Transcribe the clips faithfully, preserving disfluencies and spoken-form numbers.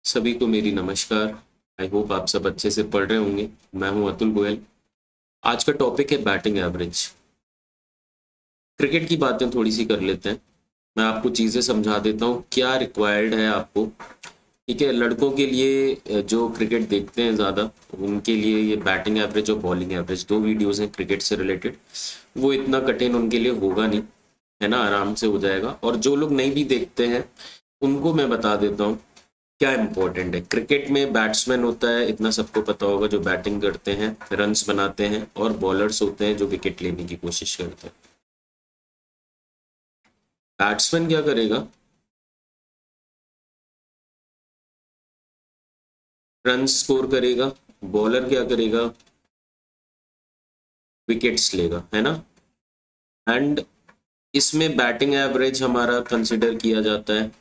सभी को मेरी नमस्कार। आई होप आप सब अच्छे से पढ़ रहे होंगे। मैं हूं अतुल गोयल। आज का टॉपिक है बैटिंग एवरेज। क्रिकेट की बातें थोड़ी सी कर लेते हैं। मैं आपको चीज़ें समझा देता हूँ क्या रिक्वायर्ड है आपको। ठीक है, लड़कों के लिए अ, जो क्रिकेट देखते हैं ज़्यादा, उनके लिए ये बैटिंग एवरेज और बॉलिंग एवरेज दो वीडियोस हैं क्रिकेट से रिलेटेड। वो इतना कठिन उनके लिए होगा नहीं, है ना, आराम से हो जाएगा। और जो लोग नहीं भी देखते हैं उनको मैं बता देता हूँ क्या इंपॉर्टेंट है। क्रिकेट में बैट्समैन होता है, इतना सबको पता होगा, जो बैटिंग करते हैं, रन्स बनाते हैं, और बॉलर्स होते हैं जो विकेट लेने की कोशिश करते हैं। बैट्समैन क्या करेगा? रन स्कोर करेगा। बॉलर क्या करेगा? विकेट्स लेगा, है ना। एंड इसमें बैटिंग एवरेज हमारा कंसिडर किया जाता है,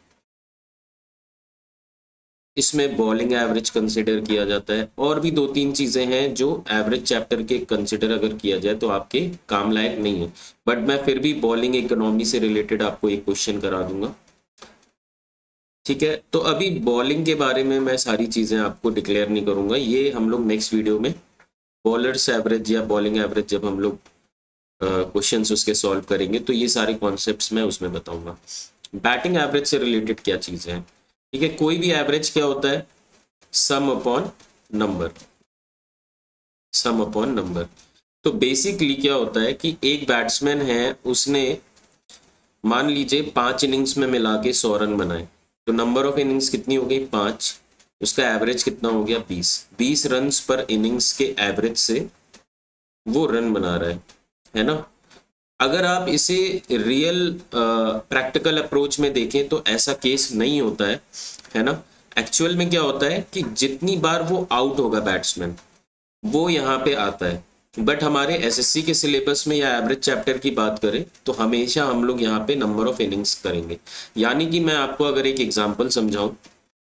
इसमें बॉलिंग एवरेज कंसिडर किया जाता है, और भी दो तीन चीजें हैं जो एवरेज चैप्टर के कंसिडर अगर किया जाए तो आपके काम लायक नहीं है। बट मैं फिर भी बॉलिंग इकोनॉमी से रिलेटेड आपको एक क्वेश्चन करा दूंगा। ठीक है, तो अभी बॉलिंग के बारे में मैं सारी चीजें आपको डिक्लेयर नहीं करूंगा, ये हम लोग नेक्स्ट वीडियो में बॉलर्स एवरेज या बॉलिंग एवरेज जब हम लोग क्वेश्चंस उसके सॉल्व करेंगे तो ये सारे कॉन्सेप्ट्स मैं उसमें बताऊंगा। बैटिंग एवरेज से रिलेटेड क्या चीजें हैं। ठीक है, कोई भी एवरेज क्या होता है? Sum upon number. Sum upon number. तो बेसिकली क्या होता है कि एक बैट्समैन है, उसने मान लीजिए पांच इनिंग्स में मिला के सौ रन बनाए, तो नंबर ऑफ इनिंग्स कितनी हो गई? पांच। उसका एवरेज कितना हो गया? बीस। बीस रन पर इनिंग्स के एवरेज से वो रन बना रहा है है ना। अगर आप इसे रियल प्रैक्टिकल अप्रोच में देखें तो ऐसा केस नहीं होता है, है ना। एक्चुअल में क्या होता है कि जितनी बार वो आउट होगा बैट्समैन, वो यहाँ पे आता है। बट हमारे एसएससी के सिलेबस में या एवरेज चैप्टर की बात करें तो हमेशा हम लोग यहाँ पे नंबर ऑफ इनिंग्स करेंगे। यानी कि मैं आपको अगर एक एग्जांपल समझाऊं,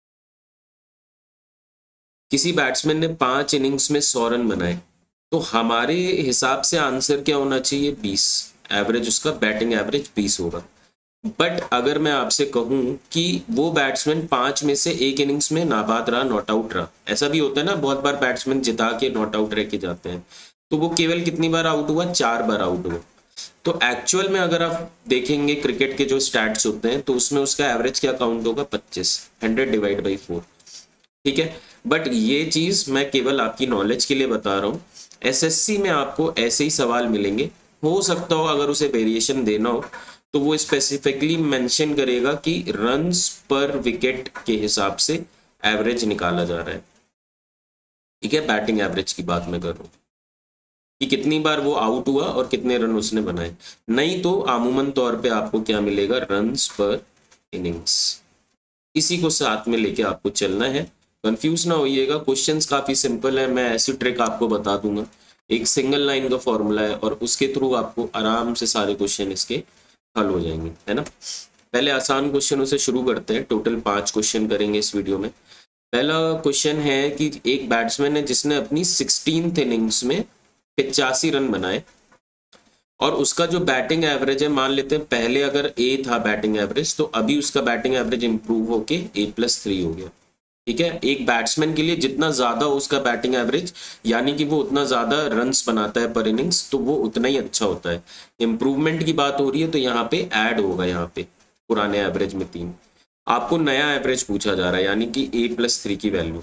किसी बैट्समैन ने पांच इनिंग्स में सौ रन बनाए, तो हमारे हिसाब से आंसर क्या होना चाहिए? बीस। एवरेज उसका बैटिंग एवरेज बीस होगा। बट अगर मैं आपसे कहूं कि वो बैट्समैन पांच में से एक इनिंग्स में नाबाद रहा, नॉट आउट रहा, ऐसा भी होता है ना, बहुत बार बैट्समैन जिता के नॉट आउट रह के जाते हैं, तो वो केवल कितनी बार आउट हुआ? चार बार आउट हुआ। तो एक्चुअल में अगर आप देखेंगे क्रिकेट के जो स्टैट्स होते हैं तो उसमें उसका एवरेज क्या काउंट होगा? पच्चीस। Hundred divide by four. ठीक है, बट ये चीज मैं केवल आपकी नॉलेज के लिए बता रहा हूँ। एसएससी में आपको ऐसे ही सवाल मिलेंगे। हो सकता हो अगर उसे वेरिएशन देना हो तो वो स्पेसिफिकली मेंशन करेगा कि रन्स पर विकेट के हिसाब से एवरेज निकाला जा रहा है। ठीक है, बैटिंग एवरेज की बात मैं कर रहा हूँ कि कितनी बार वो आउट हुआ और कितने रन उसने बनाए। नहीं तो आमूमन तौर पे आपको क्या मिलेगा? रन्स पर इनिंग्स। इसी को साथ में लेके आपको चलना है, कंफ्यूज ना होइएगा। क्वेश्चंस काफी सिंपल है, मैं ऐसी ट्रिक आपको बता दूंगा। एक सिंगल लाइन का फॉर्मूला है और उसके थ्रू आपको आराम से सारे क्वेश्चन इसके हल हो जाएंगे, है ना। पहले आसान क्वेश्चनों से शुरू करते हैं। टोटल पांच क्वेश्चन करेंगे इस वीडियो में। पहला क्वेश्चन है कि एक बैट्समैन है जिसने अपनी सिक्सटीन्थ इनिंग्स में पिचासी रन बनाए, और उसका जो बैटिंग एवरेज है, मान लेते हैं पहले अगर ए था बैटिंग एवरेज, तो अभी उसका बैटिंग एवरेज इंप्रूव होके ए प्लस थ्री हो गया। ठीक है, एक बैट्समैन के लिए जितना ज्यादा उसका बैटिंग एवरेज, यानी कि वो उतना ज्यादा रन्स बनाता है पर इनिंग्स, तो वो उतना ही अच्छा होता है। इंप्रूवमेंट की बात हो रही है तो यहाँ पे ऐड होगा, यहाँ पे पुराने एवरेज में तीन। आपको नया एवरेज पूछा जा रहा है, यानी कि ए प्लस थ्री की वैल्यू।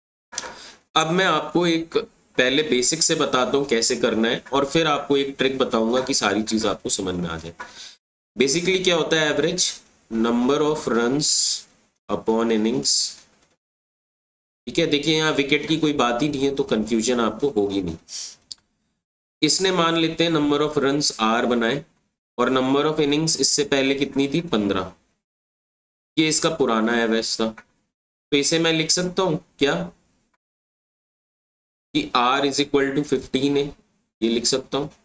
अब मैं आपको एक पहले बेसिक से बताता हूँ कैसे करना है, और फिर आपको एक ट्रिक बताऊंगा कि सारी चीज आपको समझ में आ जाए। बेसिकली क्या होता है average? Number of runs upon innings. ठीक है, देखिए यहाँ विकेट की कोई बात ही नहीं है तो कंफ्यूजन आपको होगी नहीं। इसने मान लेते हैं नंबर ऑफ रन्स आर बनाए, और नंबर ऑफ इनिंग्स इससे पहले कितनी थी? पंद्रह। ये इसका पुराना एवरेज था, तो इसे मैं लिख सकता हूं क्या कि R is equal to fifteen है, ये लिख सकता हूं।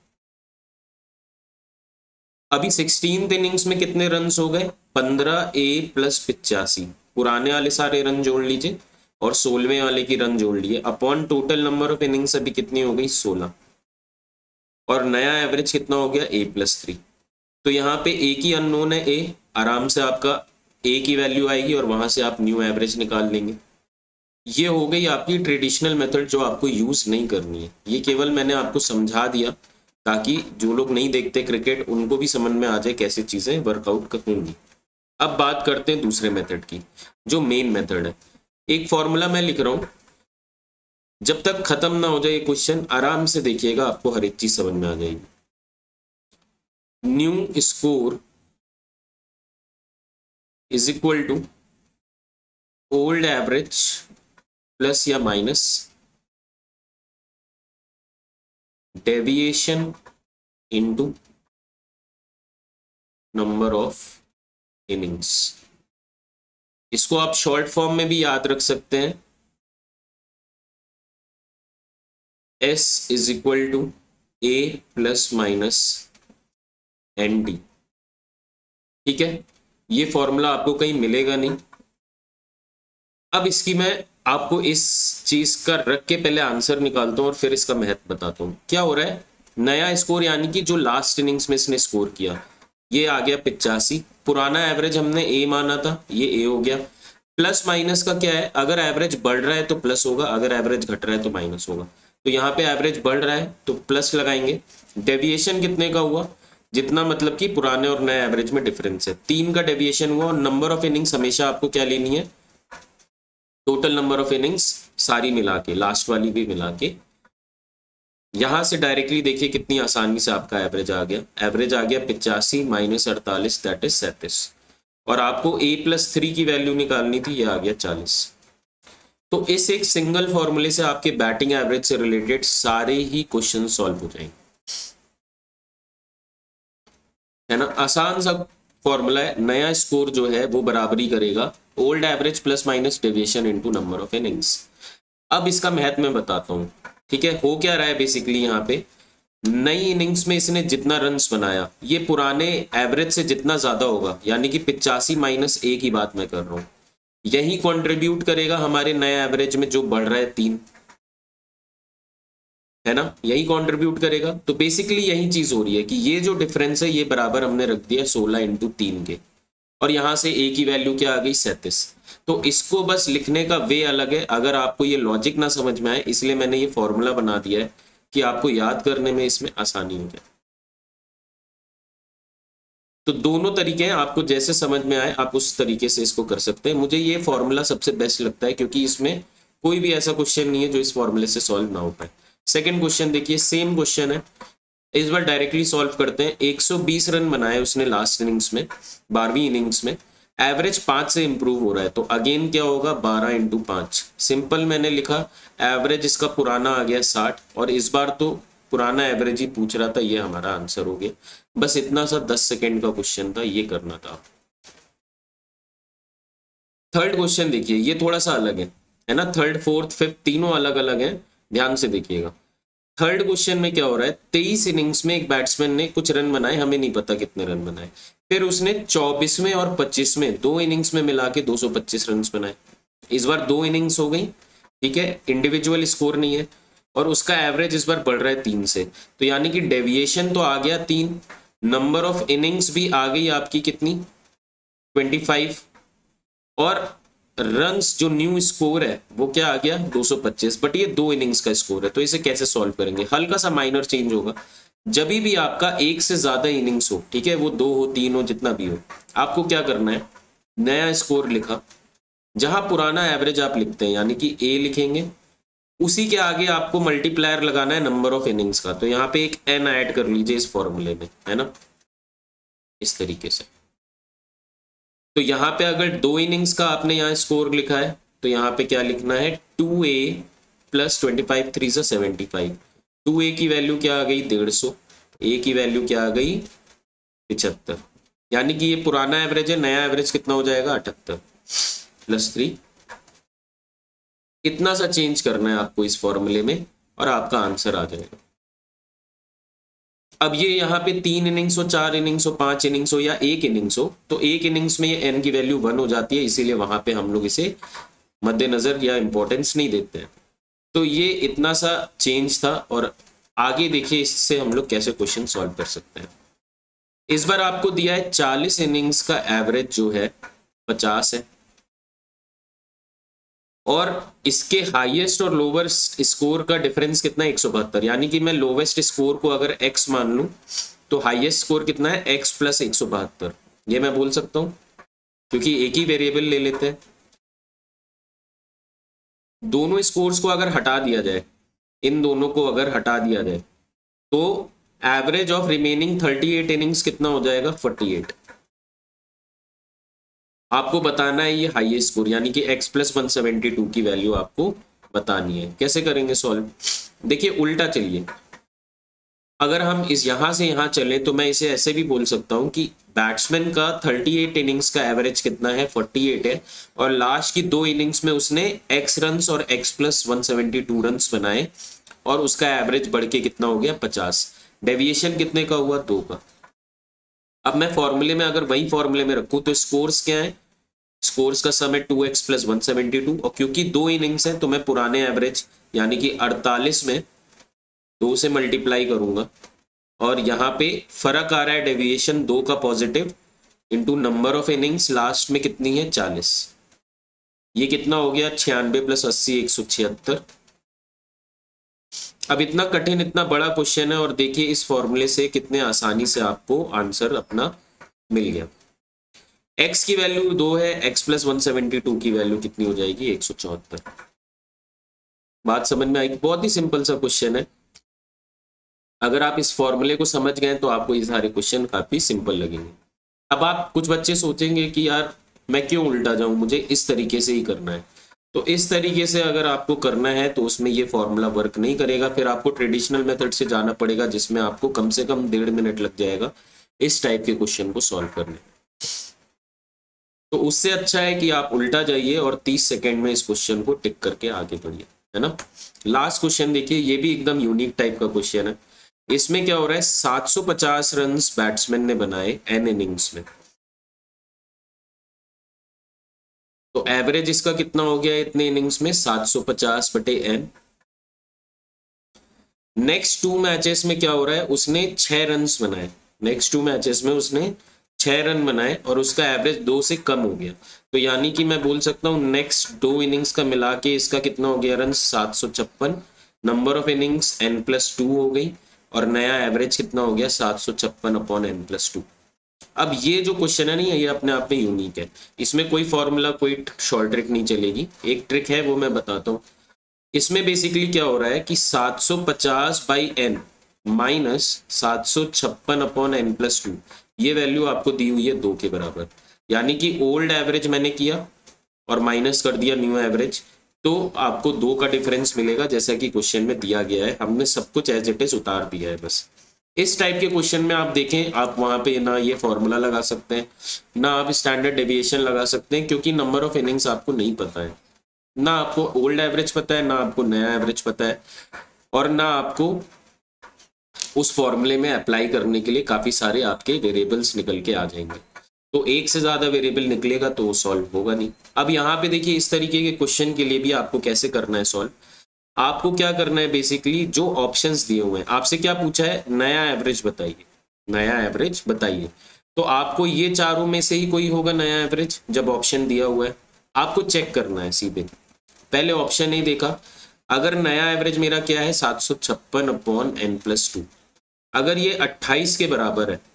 अभी सिक्सटीन इनिंग्स में कितने रन हो गए? पंद्रह ए प्लस पिचासी। पुराने वाले सारे रन जोड़ लीजिए और सोलहवें वाले की रन जोड़ लिए, upon total number of innings अभी कितनी हो गई? सोलह। और नया एवरेज कितना हो गया? A plus three. तो यहाँ पे ए की अननोन है, ए, आराम से आपका ए की वैल्यू आएगी और वहां से आप न्यू एवरेज निकाल लेंगे। ये हो गई आपकी ट्रेडिशनल मेथड जो आपको यूज नहीं करनी है। ये केवल मैंने आपको समझा दिया ताकि जो लोग नहीं देखते क्रिकेट उनको भी समझ में आ जाए कैसे चीजें वर्कआउट होंगी। अब बात करते हैं दूसरे मेथड की, जो मेन मेथड है। एक फॉर्मूला मैं लिख रहा हूं, जब तक खत्म ना हो जाए क्वेश्चन आराम से देखिएगा, आपको हर एक चीज समझ में आ जाएगी। New score is equal to old average plus या minus deviation into number of innings. इसको आप शॉर्ट फॉर्म में भी याद रख सकते हैं, S is equal to A plus minus N D. ठीक है, ये फॉर्मूला आपको कहीं मिलेगा नहीं। अब इसकी मैं आपको इस चीज का रख के पहले आंसर निकालता हूं और फिर इसका महत्व बताता हूं। क्या हो रहा है, नया स्कोर यानी कि जो लास्ट इनिंग्स में इसने स्कोर किया ये आ गया पिचासी। पुराना एवरेज हमने ए माना था, ये ए हो गया। प्लस माइनस का क्या है, अगर एवरेज बढ़ रहा है तो प्लस होगा, अगर एवरेज घट रहा है तो माइनस होगा। तो यहाँ पे एवरेज बढ़ रहा है तो प्लस लगाएंगे। डेविएशन कितने का हुआ, जितना मतलब कि पुराने और नए एवरेज में डिफरेंस है, तीन का डेविएशन हुआ। और नंबर ऑफ इनिंग्स हमेशा आपको क्या लेनी है, टोटल नंबर ऑफ इनिंग्स सारी मिला के, लास्ट वाली भी मिला के। यहां से डायरेक्टली देखिए कितनी आसानी से आपका एवरेज आ गया। एवरेज आ गया पिचासी माइनस अड़तालीस दैट इज सैंतीस। और आपको ए प्लस थ्री की वैल्यू निकालनी थी, ये आ गया चालीस। तो इस एक सिंगल फॉर्मूले से आपके बैटिंग एवरेज से रिलेटेड सारे ही क्वेश्चन सॉल्व हो जाएंगे, है ना। आसान सा फॉर्मूला है। नया स्कोर जो है वो बराबरी करेगा old average plus minus deviation into number of innings. अब इसका महत्व मैं बताता हूँ। ठीक है, हो क्या रहा है बेसिकली, यहाँ पे नई इनिंग्स में इसने जितना रन्स बनाया ये पुराने एवरेज से जितना ज्यादा होगा, यानी कि पिचासी माइनस ए की बात मैं कर रहा हूँ, यही कंट्रीब्यूट करेगा हमारे नए एवरेज में जो बढ़ रहा है तीन, है ना, यही कंट्रीब्यूट करेगा। तो बेसिकली यही चीज हो रही है कि ये जो डिफरेंस है ये बराबर हमने रख दिया सोलह इंटू तीन के, और यहां से ए की वैल्यू क्या आ गई सैंतीस। तो इसको बस लिखने का वे अलग है, अगर आपको ये लॉजिक ना समझ में आए इसलिए मैंने ये फॉर्मूला बना दिया है कि आपको याद करने में इसमें आसानी हो जाए। तो दोनों तरीके हैं, आपको जैसे समझ में आए आप उस तरीके से इसको कर सकते हैं। मुझे ये फॉर्मूला सबसे बेस्ट लगता है क्योंकि इसमें कोई भी ऐसा क्वेश्चन नहीं है जो इस फॉर्मूले से सॉल्व ना हो पाए। सेकंड क्वेश्चन देखिए, सेम क्वेश्चन है, इस बार डायरेक्टली सॉल्व करते हैं। एक सौ बीस रन बनाए उसने लास्ट इनिंग्स में, बारहवीं इनिंग्स में, एवरेज पांच से इंप्रूव हो रहा है। तो अगेन क्या होगा, बारह इंटू पांच। सिंपल मैंने लिखा, एवरेज इसका पुराना आ गया साठ, और इस बार तो पुराना एवरेज ही पूछ रहा था, ये हमारा आंसर हो गया। बस इतना सा दस सेकेंड का क्वेश्चन था, ये करना था। थर्ड क्वेश्चन देखिए, ये थोड़ा सा अलग है, है ना। थर्ड फोर्थ फिफ्थ तीनों अलग अलग हैं, ध्यान से देखिएगा। थर्ड क्वेश्चन में क्या हो रहा है, तेईस इनिंग्स में एक बैट्समैन ने कुछ रन बनाए, हमें नहीं पता कितने रन बनाए। फिर उसने चौबीसवें और पच्चीसवें दो इनिंग्स में मिला के दो सौ पच्चीस रन बनाए। इस बार दो इनिंग्स हो गई, ठीक है, इंडिविजुअल स्कोर नहीं है, और उसका एवरेज इस बार बढ़ रहा है तीन से। तो यानी कि डेविएशन तो आ गया तीन, नंबर ऑफ इनिंग्स भी आ गई आपकी कितनी, पच्चीस, और रन्स जो न्यू स्कोर है वो क्या आ गया दो सौ पच्चीस। बट ये दो इनिंग्स का स्कोर है, तो इसे कैसे सॉल्व करेंगे, हल्का सा माइनर चेंज होगा। जब भी आपका एक से ज्यादा इनिंग्स हो, ठीक है, वो दो हो तीन हो जितना भी हो, आपको क्या करना है, नया स्कोर लिखा, जहां पुराना एवरेज आप लिखते हैं यानी कि ए लिखेंगे, उसी के आगे आपको मल्टीप्लायर लगाना है नंबर ऑफ इनिंग्स का। तो यहाँ पे एक एन ऐड कर लीजिए इस फॉर्मूले में, है ना, इस तरीके से। तो यहाँ पे अगर दो इनिंग्स का आपने यहाँ स्कोर लिखा है तो यहाँ पे क्या लिखना है, two A plus twenty five three से सेवेंटी फाइव। टू ए की वैल्यू क्या आ गई डेढ़ सौ, ए की वैल्यू क्या आ गई पिछहत्तर, यानी कि ये पुराना एवरेज है, नया एवरेज कितना हो जाएगा अठहत्तर प्लस थ्री। इतना सा चेंज करना है आपको इस फॉर्मूले में और आपका आंसर आ जाएगा। अब ये यहाँ पे तीन इनिंग्स हो, चार इनिंग्स हो, पांच इनिंग्स हो या एक इनिंग्स हो, तो एक इनिंग्स में ये एन की वैल्यू वन हो जाती है, इसीलिए वहां पे हम लोग इसे मद्देनजर या इंपॉर्टेंस नहीं देते हैं। तो ये इतना सा चेंज था, और आगे देखिए इससे हम लोग कैसे क्वेश्चन सॉल्व कर सकते हैं। इस बार आपको दिया है चालीस इनिंग्स का एवरेज जो है पचास है, और इसके हाईएस्ट और लोवेस्ट स्कोर का डिफरेंस कितना है, एक सौ बहत्तर। यानी कि मैं लोवेस्ट स्कोर को अगर x मान लूं तो हाईएस्ट स्कोर कितना है, x प्लस एक सौ बहत्तर। ये मैं बोल सकता हूं क्योंकि एक ही वेरिएबल ले लेते हैं। दोनों स्कोर्स को अगर हटा दिया जाए, इन दोनों को अगर हटा दिया जाए तो एवरेज ऑफ रिमेनिंग अड़तीस इनिंग्स कितना हो जाएगा, अड़तालीस। आपको बताना है ये हाईएस्ट स्कोर, यानी कि x plus one seventy two की वैल्यू आपको बतानी है। कैसे करेंगे सॉल्व, देखिए उल्टा चलिए, अगर हम इस यहां से यहां चलें तो मैं इसे ऐसे भी बोल सकता हूं कि बैट्समैन का अड़तीस इनिंग्स का एवरेज कितना है, अड़तालीस है, और लास्ट की दो इनिंग्स में उसने x रन्स और x plus one seventy two runs बनाए और उसका एवरेज बढ़ के कितना हो गया, पचास। डेविएशन कितने का हुआ, दो का। अब मैं फॉर्मूले में अगर वही फॉर्मूले में रखूं तो स्कोर्स क्या है, स्कोर्स का सम है two X plus one seventy two, और क्योंकि दो इनिंग्स हैं तो मैं पुराने एवरेज यानी कि अड़तालीस में दो से मल्टीप्लाई करूंगा, और यहाँ पे फर्क आ रहा है डेविएशन दो का positive into number of innings last में कितनी है, चालीस। ये कितना हो गया, छियानवे प्लस अस्सी, एक सौ छिहत्तर। अब इतना कठिन इतना बड़ा क्वेश्चन है और देखिए इस फॉर्मूले से कितने आसानी से आपको आंसर अपना मिल गया। x की वैल्यू दो है, x plus one seventy two की वैल्यू कितनी हो जाएगी, एक सौ चौहत्तर। बात समझ में आएगी, बहुत ही सिंपल सा क्वेश्चन है। अगर आप इस फॉर्मूले को समझ गए तो आपको ये सारे क्वेश्चन काफी सिंपल लगेंगे। अब आप कुछ बच्चे सोचेंगे कि यार मैं क्यों उल्टा जाऊं, मुझे इस तरीके से ही करना है। तो इस तरीके से अगर आपको करना है तो उसमें ये फॉर्मूला वर्क नहीं करेगा, फिर आपको ट्रेडिशनल मेथड से जाना पड़ेगा जिसमें आपको कम से कम डेढ़ मिनट लग जाएगा इस टाइप के क्वेश्चन को सॉल्व करने। तो उससे अच्छा है कि आप उल्टा जाइए और तीस सेकेंड में इस क्वेश्चन को टिक करके आगे बढ़िए, है ना। लास्ट क्वेश्चन देखिए, ये भी एकदम यूनिक टाइप का क्वेश्चन है। इसमें क्या हो रहा है, सात सौ पचास रन्स बैट्समैन ने बनाए एन इनिंग्स में, तो एवरेज इसका कितना हो गया इतने इनिंग्स में, सात सौ पचास बटे एन। नेक्स्ट टू मैचेस में क्या हो रहा है, उसने छह रन्स बनाए, नेक्स्ट टू मैचेस में उसने छह रन बनाए और उसका एवरेज दो से कम हो गया। तो यानी कि मैं बोल सकता हूँ नेक्स्ट दो इनिंग्स का मिला के इसका कितना हो गया रन, सात सौ छप्पन। Number of innings N plus two हो गई और नया एवरेज कितना हो गया, सात सौ छप्पन अपॉन एन प्लस टू। अब ये जो क्वेश्चन है ना, ये अपने आप में यूनिक है, इसमें कोई फॉर्मूला कोई शॉर्ट ट्रिक नहीं चलेगी। एक ट्रिक है वो मैं बताता हूँ। इसमें बेसिकली क्या हो रहा है कि सात सौ पचास बाई एन माइनस सात सौ छप्पन अपॉन एन प्लस टू, ये वैल्यू आपको दी हुई है दो के बराबर। यानी कि ओल्ड एवरेज मैंने किया और माइनस कर दिया न्यू एवरेज, तो आपको दो का डिफरेंस मिलेगा जैसा कि क्वेश्चन में दिया गया है। हमने सब कुछ एज इट इज उतार दिया है बस। इस टाइप के क्वेश्चन में आप देखें, आप वहां पे ना ये फॉर्मूला लगा सकते हैं, ना आप स्टैंडर्ड डेविएशन लगा सकते हैं, क्योंकि नंबर ऑफ इनिंग्स आपको नहीं पता है, ना आपको ओल्ड एवरेज पता है, ना आपको नया एवरेज पता है, और ना आपको उस फॉर्मूले में अप्लाई करने के लिए काफी सारे आपके वेरिएबल्स निकल के आ जाएंगे। तो एक से ज्यादा वेरिएबल निकलेगा तो वो सॉल्व होगा नहीं। अब यहाँ पे देखिए इस तरीके के क्वेश्चन के लिए भी आपको कैसे करना है सॉल्व। आपको क्या करना है, बेसिकली जो ऑप्शंस दिए हुए हैं, आपसे क्या पूछा है, नया एवरेज बताइए, नया एवरेज बताइए। तो आपको ये चारों में से ही कोई होगा नया एवरेज, जब ऑप्शन दिया हुआ है आपको चेक करना है सीधे। पहले ऑप्शन नहीं देखा, अगर नया एवरेज मेरा क्या है, सात सौ छप्पन अपॉन एन प्लस टू, अगर ये अट्ठाईस के बराबर है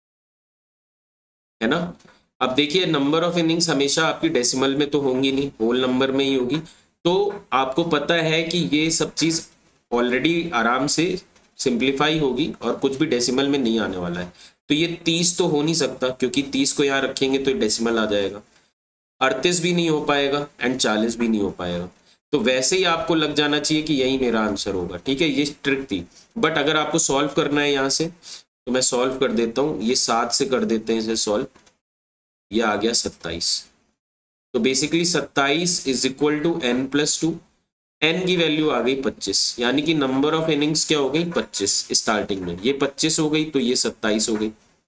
है ना। अब देखिए नंबर ऑफ इनिंग्स हमेशा आपकी डेसिमल में तो होंगी नहीं, होल नंबर में ही होगी। तो आपको पता है कि ये सब चीज ऑलरेडी आराम से सिंप्लीफाई होगी और कुछ भी डेसिमल में नहीं आने वाला है। तो ये तीस तो हो नहीं सकता, क्योंकि तीस को यहाँ रखेंगे तो डेसिमल आ जाएगा, अड़तीस भी नहीं हो पाएगा एंड चालीस भी नहीं हो पाएगा। तो वैसे ही आपको लग जाना चाहिए कि यही मेरा आंसर होगा। ठीक है, ये ट्रिक थी। बट अगर आपको सॉल्व करना है यहाँ से तो मैं सॉल्व कर देता हूँ, ये सात से कर देते हैं इसे सॉल्व, ये आ गया सत्ताईस। तो बेसिकली सत्ताईस is equal to N plus two, N की वैल्यू आ गई पच्चीस, यानी कि नंबर ऑफ इनिंग्स क्या हो गई, पच्चीस। स्टार्टिंग में ये पच्चीस हो गई तो ये सत्ताईस हो गई।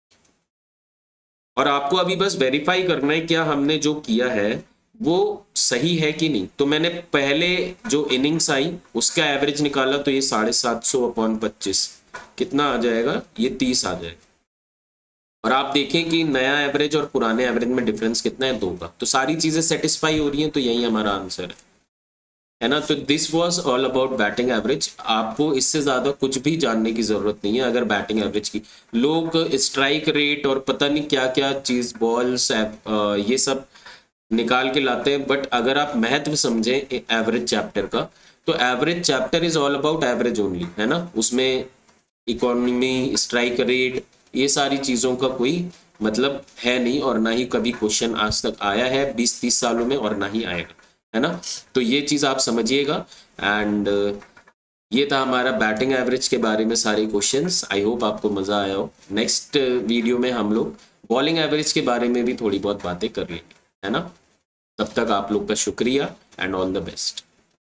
और आपको अभी बस वेरीफाई करना है क्या हमने जो किया है वो सही है कि नहीं। तो मैंने पहले जो इनिंग्स आई उसका एवरेज निकाला, तो ये साढ़े सात सौ अपॉन पच्चीस कितना आ जाएगा, ये तीस आ जाएगा। और आप देखें कि नया एवरेज और पुराने एवरेज में डिफरेंस कितना है, दो का। तो सारी चीजें सेटिस्फाई हो रही हैं, तो यही हमारा आंसर है। है ना। तो this was all about batting average. आपको इससे ज्यादा कुछ भी जानने की जरूरत नहीं है अगर बैटिंग एवरेज की। लोग स्ट्राइक रेट और पता नहीं क्या क्या चीज, बॉल्स, ये सब निकाल के लाते हैं, बट अगर आप महत्व समझें एवरेज चैप्टर का, तो average chapter is all about average only, है ना। उसमें इकोनॉमी, स्ट्राइक रेट, ये सारी चीजों का कोई मतलब है नहीं, और ना ही कभी क्वेश्चन आज तक आया है बीस तीस सालों में, और ना ही आएगा, है ना। तो ये चीज आप समझिएगा। एंड ये था हमारा बैटिंग एवरेज के बारे में सारे क्वेश्चंस। आई होप आपको मजा आया हो। नेक्स्ट वीडियो में हम लोग बॉलिंग एवरेज के बारे में भी थोड़ी बहुत बातें कर लेंगे, है ना। तब तक आप लोग का शुक्रिया एंड ऑल द बेस्ट।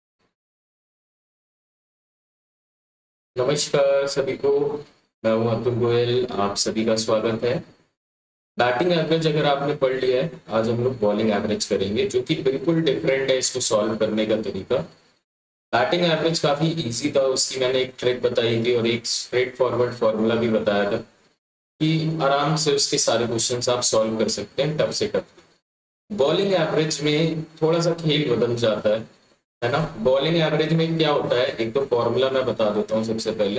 नमस्कार सभी को, मैं हूं अतुल गोयल, आप सभी का स्वागत है। बैटिंग एवरेज अगर आपने पढ़ लिया है, आज हम लोग बॉलिंग एवरेज करेंगे, जो कि बिल्कुल डिफरेंट है इसको सॉल्व करने का तरीका। बैटिंग एवरेज काफी इजी था, उसकी मैंने एक ट्रिक बताई थी और एक स्ट्रेट फॉरवर्ड फॉर्मूला भी बताया था कि आराम से उसके सारे क्वेश्चंस आप सॉल्व कर सकते हैं टफ से टफ। बॉलिंग एवरेज में थोड़ा सा खेल बदल जाता है, है ना। बॉलिंग एवरेज में क्या होता है, एक तो फॉर्मूला मैं बता देता हूँ सबसे पहले।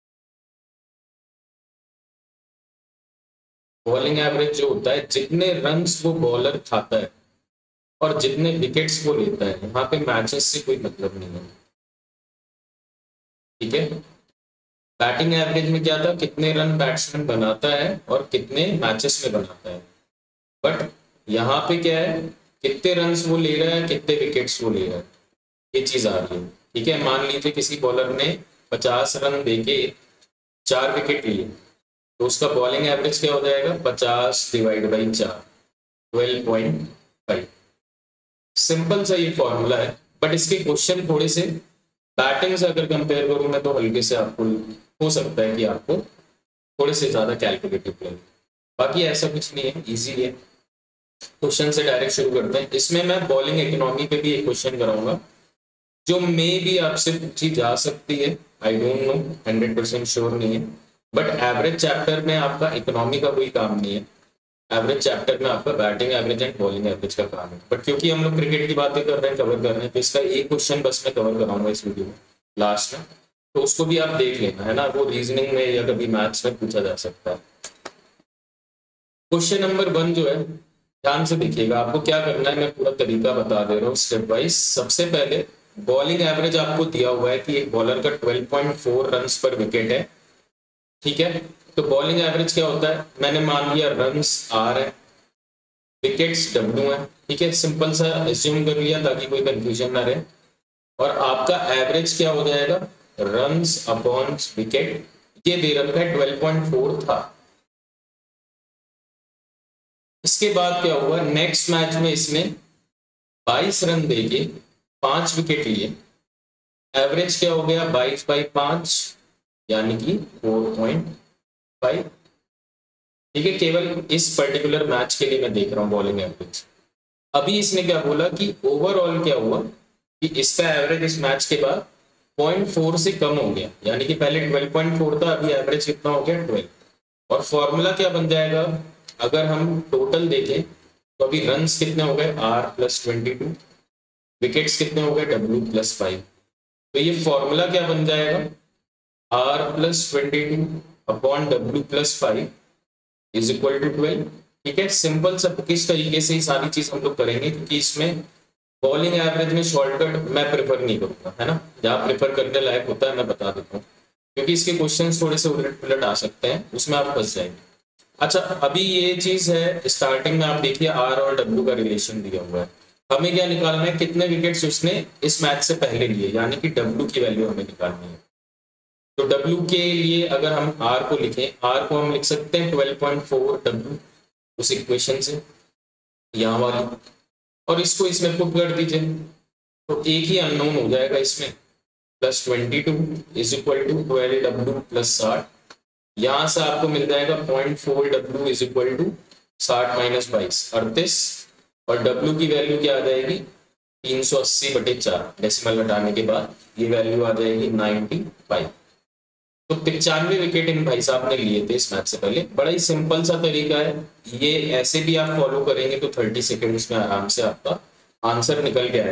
बॉलिंग एवरेज जो होता है, जितने रन्स वो बॉलर खाता है और जितने विकेट्स वो लेता है, यहाँ पे मैचेस से कोई मतलब नहीं है, ठीक है। बैटिंग एवरेज में क्या था, कितने रन बैट्समैन बनाता है और कितने मैचेस में बनाता है। बट यहाँ पे क्या है, कितने रन्स वो ले रहा है, कितने विकेट्स वो ले रहा है, ये चीज आ रही है, ठीक है। मान लीजिए किसी बॉलर ने पचास रन देके चार विकेट लिए, तो उसका बॉलिंग एवरेज क्या हो जाएगा, पचास डिवाइड बाई चार, ट्वेल्व पॉइंट फाइव। सिंपल सा ये फॉर्मूला है, बट इसके क्वेश्चन थोड़े से बैटिंग से अगर कंपेयर करूं मैं, तो हल्के से आपको हो सकता है कि आपको थोड़े से ज्यादा कैलकुलेटिव लगे। बाकी ऐसा कुछ नहीं है, इजी है। क्वेश्चन से डायरेक्ट शुरू करते हैं। इसमें मैं बॉलिंग इकोनॉमी पे भी एक क्वेश्चन कराऊंगा, जो मे भी आपसे पूछी जा सकती है, I don't know, hundred percent sure नहीं है। बट एवरेज चैप्टर में आपका इकोनॉमी का कोई काम नहीं है, एवरेज चैप्टर में आपका batting average and bowling average का काम है। बट क्योंकि हम लोग क्रिकेट की बातें कर रहे हैं, कवर कर रहे हैं, तो इसका एक क्वेश्चन बस मैं कवर कराऊंगा इस वीडियो में लास्ट में, तो उसको भी आप देख लेना, है ना। वो रीजनिंग में या कभी मैथ्स में पूछा जा सकता है। क्वेश्चन नंबर वन जो है, ध्यान से देखिएगा, आपको क्या करना है मैं पूरा तरीका बता दे रहा हूँ स्टेप वाइज। सबसे पहले बॉलिंग एवरेज आपको दिया हुआ है कि एक बॉलर का ट्वेल्व पॉइंट फोर रन्स पर विकेट है, ठीक है। तो बॉलिंग एवरेज क्या होता है, मैंने मान लिया रन्स आर है, विकेट्स डब्ल्यू है, ठीक है। सिंपल सा एज्यूम कर लिया ताकि कोई कंफ्यूजन ना रहे। और आपका एवरेज क्या हो जाएगा, रन्स अपॉन विकेट, ये दे रखा है ट्वेल्व पॉइंट फोर था। इसके बाद क्या हुआ, नेक्स्ट मैच में इसने बाईस रन देके पांच विकेट लिए, एवरेज क्या हो गया बाईस बाई पांच यानी कि फोर पॉइंट फाइव, ठीक है। केवल इस पर्टिकुलर मैच के लिए मैं देख रहा हूं बॉलिंग एवरेज। अभी इसने क्या बोला कि ओवरऑल क्या हुआ कि इसका एवरेज इस मैच के बाद पॉइंट फोर से कम हो गया, यानी कि पहले ट्वेल्व पॉइंट फोर था, अभी एवरेज कितना हो गया ट्वेल्व। और फॉर्मूला क्या बन जाएगा, अगर हम टोटल देखें तो अभी रन्स कितने हो गए R plus twenty two, wickets कितने हो गए डब्ल्यू प्लस फाइव। तो ये फॉर्मूला क्या बन जाएगा, R plus twenty two upon W plus five is equal to twelve, ठीक है। सिंपल सब किस तरीके से ही सारी चीज हम लोग करेंगे, क्योंकि इसमें बॉलिंग एवरेज में शॉर्टकट मैं प्रेफर नहीं करूंगा, है ना। जहाँ प्रेफर करने लायक होता है मैं बता देता हूँ, क्योंकि इसके क्वेश्चन थोड़े से उलट पुलट आ सकते हैं, उसमें आप फंस जाएंगे। अच्छा, अभी ये चीज है, स्टार्टिंग में आप देखिए आर और डब्ल्यू का रिलेशन दिया हुआ है। हमें क्या निकालना है, कितने विकेट्स उसने इस मैच से पहले लिए, यानी कि डब्ल्यू की वैल्यू हमें निकालनी है। तो डब्ल्यू के लिए अगर हम आर को लिखें, आर को हम लिख सकते हैं ट्वेल्व पॉइंट फोर डब्ल्यू उस इक्वेशन से, यहाँ वाली, और इसको इसमें पुट कर दीजिए, तो एक ही अननोन हो जाएगा इसमें, plus twenty two is equal to twelve W plus साठ। यहां से आपको मिल जाएगा point four W is equal to साठ माइनस बाईस, अड़तीस, और डब्ल्यू की वैल्यू क्या आ जाएगी तीन सौ अस्सी बटे चार, डेसिमल हटाने के बाद ये वैल्यू आ जाएगी नाइन्टी फाइव। तो पचानवे विकेट इन भाई साहब ने लिए थे इस मैच से पहले। बड़ा ही सिंपल सा तरीका है ये, ऐसे भी आप फॉलो करेंगे तो थर्टी सेकेंड्स में आराम से आपका आंसर निकल के आएगा।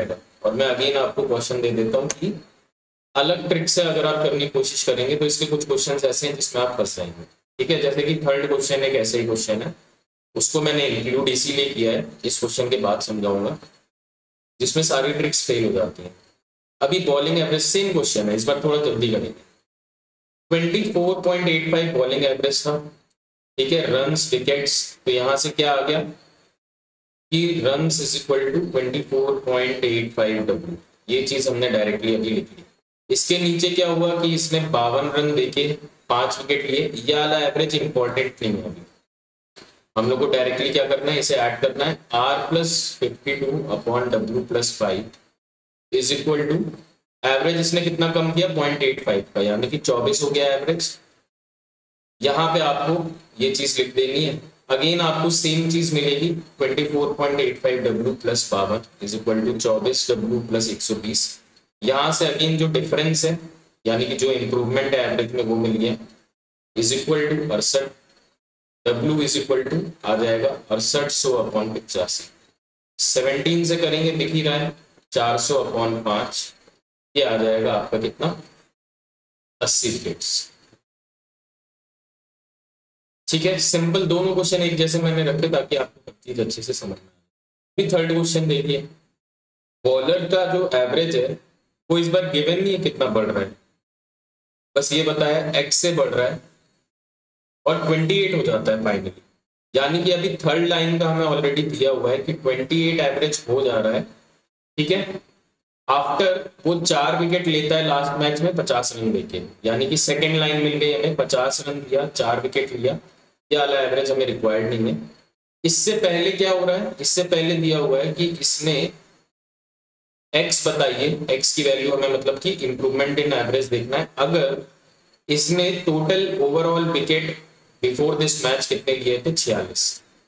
और मैं अगेन आपको क्वेश्चन दे देता हूँ कि अलग ट्रिक से अगर आप करने की कोशिश करेंगे तो इसके कुछ क्वेश्चन ऐसे हैं जिसमें आप फंस जाएंगे। ठीक है, जैसे कि थर्ड क्वेश्चन एक ऐसे ही क्वेश्चन है, उसको मैंने इंक्लूड इसीलिए किया है, इस क्वेश्चन के बाद समझाऊंगा, जिसमें सारी ट्रिक्स फेल हो जाती हैं। अभी बॉलिंग एवरेज सेम क्वेश्चन है, इस बार थोड़ा जल्दी करेंगे। चौबीस पॉइंट आठ पाँच बॉलिंग एवरेज था, ठीक है, रन्स विकेट्स, तो यहां से क्या आ गया कि रन्स इज इक्वल टू चौबीस पॉइंट आठ पाँच डब्ल्यू, ये चीज हमने डायरेक्टली अभी लिख ली। इसके नीचे क्या हुआ कि इसने बावन रन देके पांच विकेट लिए, ये वाला एवरेज इंपॉर्टेंट नहीं है। अभी हम लोग को डायरेक्टली क्या करना है, इसे ऐड करना है, R plus fifty two upon W plus five is equal to average इसने कितना कम किया, पॉइंट एट फाइव का, यानी कि चौबीस हो गया एवरेज। यहाँ पे आपको ये चीज लिख देनी है। अगेन आपको सेम चीज मिलेगी, चौबीस पॉइंट आठ पाँच डब्ल्यू प्लस बावन इज इक्वल टू चौबीस डब्ल्यू प्लस एक सौ बीस। यहाँ से अगेन जो डिफरेंस है, यानी कि जो इंप्रूवमेंट है एवरेज में, वो मिल गया, इज इक्वल टू अड़सठ, डब्ल्यू इज इक्वल टू आ जाएगा अड़सठ सौ अपॉन पचासी। सेवनटीन से करेंगे दिख ही रहा है, चार सौ अपॉन पांच, ये आ जाएगा आपका कितना, अस्सी विकेट्स। ठीक है, सिंपल, दोनों क्वेश्चन एक जैसे मैंने रखे ताकि आपको चीज अच्छे से समझ में आए। थर्ड क्वेश्चन देखिए, बॉलर का जो एवरेज है वो इस बार गिवन नहीं है कितना बढ़ रहा है, बस ये बताया एक्स से बढ़ रहा है और अट्ठाईस हो जाता है फाइनली, यानी कि अभी थर्ड लाइन का हमें ऑलरेडी दिया हुआ है कि अट्ठाईस एवरेज हो जा रहा है। ठीक है, आफ्टर वो चार विकेट लेता है लास्ट मैच में पचास रन देके, यानी कि सेकंड लाइन मिल गई हमें, पचास रन दिया, चार विकेट लिया, ये वाला एवरेज हमें रिक्वायर्ड नहीं है। इससे पहले क्या हो रहा है, इससे पहले दिया हुआ है कि इसने एक्स बताइए, एक्स की वैल्यू हमें मतलब कि इंप्रूवमेंट इन एवरेज देखना है। अगर इसने total overall wicket before this match कितने लिए थे, छियालीस,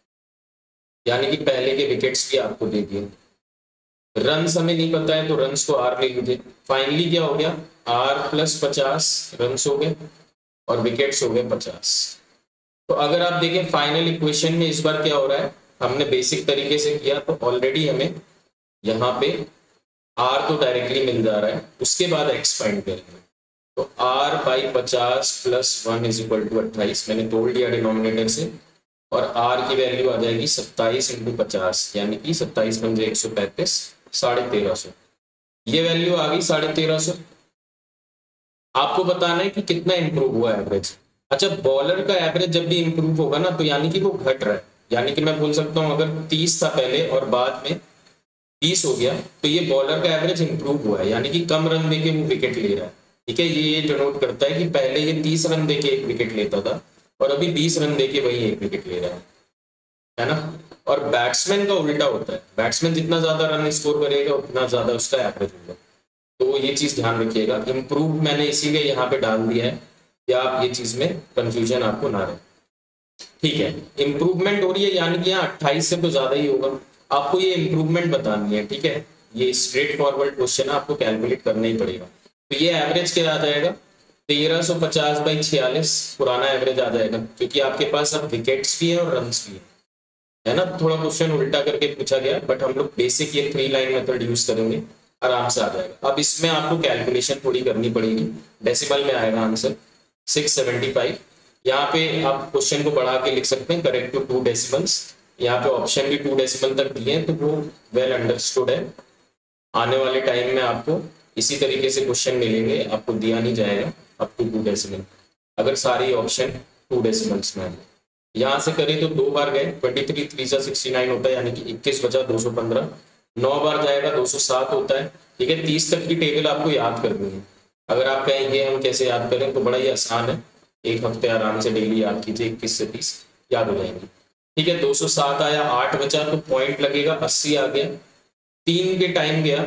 यानी कि पहले के विकेट्स भी आपको दे दिए। रन्स हमें नहीं पता है तो रन्स को आर ले लीजिए। फाइनली क्या हो गया, आर प्लस पचास रन्स हो गए और विकेट्स हो गए पचास। तो अगर आप देखें फाइनल इक्वेशन में इस बार क्या हो रहा है, हमने बेसिक तरीके से किया तो ऑलरेडी हमें यहाँ पे आर तो डायरेक्टली मिल जा रहा है, उसके बाद एक्स फाइंड करेंगे। तो आर बाई पचास plus one is equal to अट्ठाईस, मैंने तोड़ लिया डिनोमिनेटर से, और आर की वैल्यू आ जाएगी सत्ताईस इंटू पचास, यानी कि सत्ताईस पंजे एक सौ पैंतीस, साढ़े तेरह सौ, ये वैल्यू आ गई साढ़े तेरह सौ। आपको बताना है कि कितना इंप्रूव हुआ एवरेज। अच्छा, बॉलर का एवरेज जब भी इंप्रूव होगा ना तो यानी कि वो घट रहा है, यानी कि मैं बोल सकता हूँ अगर तीस था पहले और बाद में बीस हो गया तो ये बॉलर का एवरेज इंप्रूव हुआ है, यानी कि कम रन देके वो विकेट ले रहा है। ठीक है, ये डिनोट करता है कि पहले ये तीस रन देके एक विकेट लेता था और अभी बीस रन देके वही एक विकेट ले रहा है, है ना। और बैट्समैन का उल्टा होता है, बैट्समैन जितना ज्यादा रन स्कोर करेगा उतना ज्यादा उसका एवरेज होगा, तो ये चीज ध्यान रखिएगा। इंप्रूव मैंने इसीलिए यहाँ पे डाल दिया है कि आप ये चीज में कंफ्यूजन आपको ना रहे। ठीक है, इंप्रूवमेंट हो रही है, यानी कि यहाँ अट्ठाईस से तो ज्यादा ही होगा, आपको ये इंप्रूवमेंट बतानी है। ठीक है, ये स्ट्रेट फॉरवर्ड क्वेश्चन है, आपको कैलकुलेट करना ही पड़ेगा। तो ये एवरेज क्या आ जाएगा, तेरह सौ पचास बाई छियालीस पुराना एवरेज आ जाएगा, क्योंकि आपके पास अब विकेट्स भी है और रन्स भी है, है ना। थोड़ा क्वेश्चन उल्टा करके पूछा गया, बट हम लोग बेसिक ये थ्री लाइन मेथड यूज करेंगे, आराम से आ जाएगा। अब इसमें आपको कैलकुलेशन थोड़ी करनी पड़ेगी, डेसिमल में आएगा आंसर सिक्स सेवेंटी फाइव। यहाँ पे आप क्वेश्चन को बढ़ा के लिख सकते हैं, करेक्ट टू टू डेसिमल्स, यहाँ पे ऑप्शन भी टू डेसिमल तक दिए हैं, तो वो वेल अंडरस्टूड है। आने वाले टाइम में आपको इसी तरीके से क्वेश्चन मिलेंगे, आपको दिया नहीं जाएगा अप टू टू डेसिमल, अगर सारी ऑप्शन टू डेसिमल्स में है। यहाँ से करें तो दो बार गए, ट्वेंटी थ्री थ्री सा सिक्सटी नाइन होता है, यानी कि इक्कीस बचा दो सौ पंद्रह, नौ बार जाएगा दो सौ सात होता है। ठीक है, तीस तक की टेबल आपको याद करनी है। अगर आप कहेंगे हम कैसे याद करें तो बड़ा ही आसान है, एक हफ्ते आराम से डेली याद कीजिए, इक्कीस से तीस याद हो जाएंगे। ठीक है, दो सौ सात आया, आठ बचा तो पॉइंट लगेगा, अस्सी आ गया, तीन के टाइम गया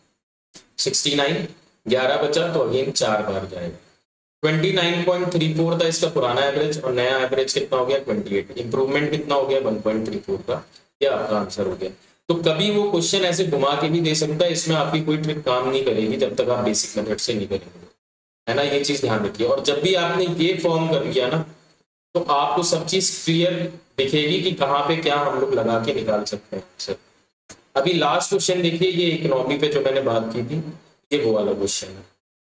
सिक्सटी नाइन, ग्यारह बचा तो अगेन चार बार जाएगा। Twenty nine point three four था इसका पुराना एवरेज और नया एवरेज कितना हो गया अट्ठाईस, इंप्रूवमेंट कितना हो गया वन पॉइंट थ्री फोर का, ये आपका आंसर हो गया। तो कभी वो क्वेश्चन ऐसे घुमा के भी दे सकता है, इसमें आपकी कोई ट्रिक काम नहीं करेगी जब तक आप बेसिक मेथड से नहीं करेंगे, है ना, ये चीज ध्यान रखिए। और जब भी आपने ये फॉर्म कर लिया ना तो आपको सब चीज क्लियर दिखेगी कि कहाँ पे क्या हम लोग लगा के निकाल सकते हैं आंसर। अभी लास्ट क्वेश्चन देखिए, ये इकोनॉमी पे जो मैंने बात की थी, ये वो वाला क्वेश्चन है,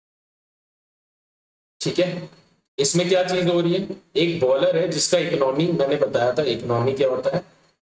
ठीक है। इसमें क्या चीज हो रही है, एक बॉलर है जिसका इकोनॉमी मैंने बताया था, इकोनॉमी क्या होता है,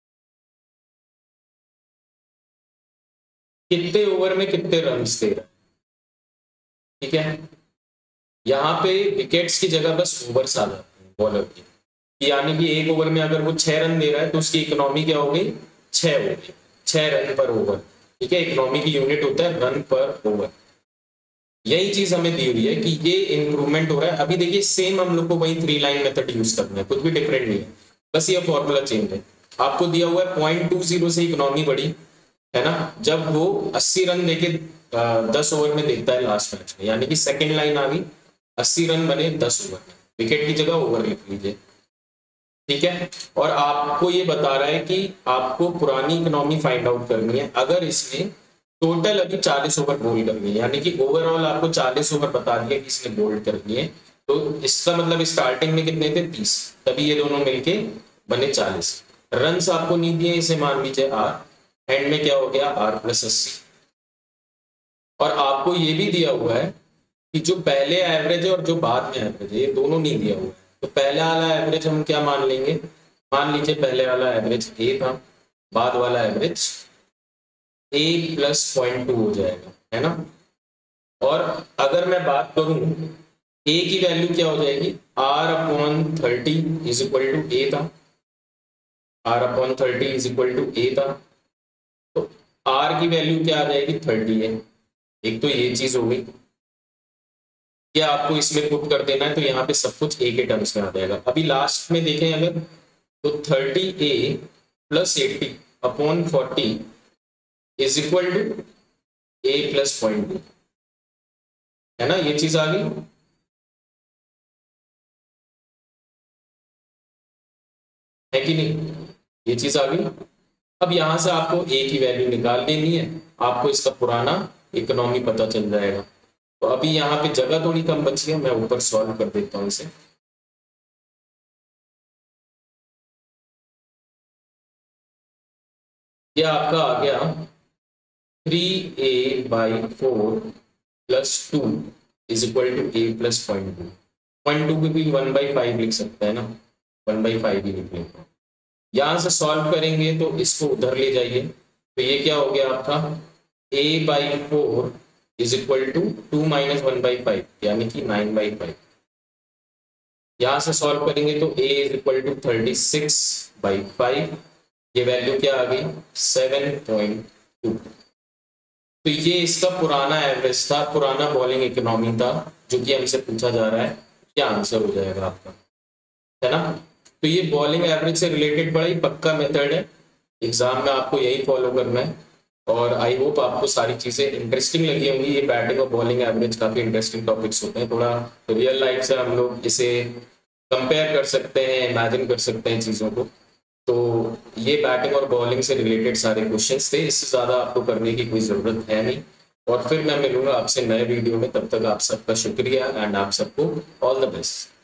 कितने ओवर में कितने रन दे रहा है, ठीक है। यहाँ पे विकेट्स की जगह बस ओवर्स आ जाते हैं बॉलर की, यानी कि एक ओवर में अगर वो छह रन दे रहा है तो उसकी इकोनॉमी क्या हो गई, छह हो गई, छह रन पर ओवर, ठीक है। इकोनॉमी की यूनिट होता है रन पर ओवर। यही चीज हमें दी हुई है कि ये इंप्रूवमेंट हो रहा है। अभी देखिए सेम हम लोग को वही थ्री लाइन मेथड यूज करना है, कुछ भी डिफरेंट नहीं है, बस ये फॉर्मूला चेंज है। आपको दिया हुआ है पॉइंट टू जीरो से इकोनॉमी बढ़ी है ना, जब वो अस्सी रन देके दस ओवर में देखता है लास्ट मैच में, यानी कि सेकेंड लाइन आ गई, अस्सी रन बने दस ओवर में, विकेट की जगह ओवर लिख लीजिए, ठीक है। और आपको ये बता रहा है कि आपको पुरानी इकोनॉमी फाइंड आउट करनी है, अगर इसने टोटल अभी चालीस ओवर बोल्ड करनी है, यानी कि ओवरऑल आपको चालीस ओवर बता दिया कि इसने बोल्ड करनी है, तो इसका मतलब स्टार्टिंग में कितने थे, तीस, तभी ये दोनों मिलके बने चालीस। रन्स आपको नहीं दिए, इसे मान लीजिए आर, एंड में क्या हो गया आर प्लस अस्सी। और आपको ये भी दिया हुआ है कि जो पहले एवरेज है और जो बाद में एवरेज है, ये दोनों नहीं दिया हुआ है। तो पहले वाला एवरेज हम क्या मान लेंगे, मान लीजिए पहले वाला एवरेज ए था, बाद वाला average A plus point two हो जाएगा, है ना। और अगर मैं बात करूं ए की वैल्यू क्या हो जाएगी, R upon thirty is equal to A था, R upon thirty is equal to A था, तो आर की वैल्यू क्या आ जाएगी, थर्टी है। एक तो ये चीज हो गई, क्या आपको इसमें पुट कर देना है, तो यहाँ पे सब कुछ ए के टर्म्स में आ जाएगा। अभी लास्ट में देखें अगर, तो thirty A plus eighty upon forty is equal to A plus point two, है ना, ये चीज आ गई। है कि नहीं, ये चीज आ गई। अब यहां से आपको ए की वैल्यू निकाल लेनी है, आपको इसका पुराना इकोनॉमी पता चल जाएगा। तो अभी यहाँ पे जगह थोड़ी कम बची है, मैं ऊपर सॉल्व कर देता हूँ इसे। ये आपका आ गया three A by four plus two is equal to A plus point two. Point two भी वन बाई फाइव लिख सकता है ना, वन बाई फाइव ही लिख लेगा। यहाँ से सॉल्व करेंगे तो इसको उधर ले जाइए, तो ये क्या हो गया आपका, A by four is equal to two minus one by five, यानी कि नाइन बाई फाइव। यहाँ से सॉल्व करेंगे तो A is equal to thirty six by five, ये वैल्यू क्या आ गई, सेवन पॉइंट टू। तो ये इसका पुराना एवरेज था, पुराना बॉलिंग इकोनॉमी था, जो कि हमसे पूछा जा रहा है, क्या आंसर हो जाएगा आपका, है ना। तो ये बॉलिंग एवरेज से रिलेटेड बड़ा ही पक्का मेथड है, एग्जाम में आपको यही फॉलो करना है। और आई होप आपको सारी चीजें इंटरेस्टिंग लगी होंगी। ये बैटिंग और बॉलिंग एवरेज काफी इंटरेस्टिंग टॉपिक्स होते हैं, थोड़ा रियल लाइफ से हम लोग इसे कंपेयर कर सकते हैं, इमेजिन कर सकते हैं चीजों को। तो ये बैटिंग और बॉलिंग से रिलेटेड सारे क्वेश्चंस थे, इससे ज़्यादा आपको करने की कोई ज़रूरत है नहीं। और फिर मैं मिलूंगा आपसे नए वीडियो में, तब तक आप सबका शुक्रिया एंड आप सबको ऑल द बेस्ट।